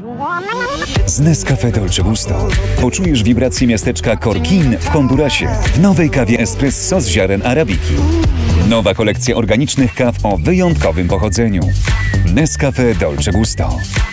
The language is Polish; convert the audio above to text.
Z Nescafe Dolce Gusto poczujesz wibracje miasteczka Corquín w Hondurasie w nowej kawie espresso z ziaren arabiki. Nowa kolekcja organicznych kaw o wyjątkowym pochodzeniu. Nescafe Dolce Gusto.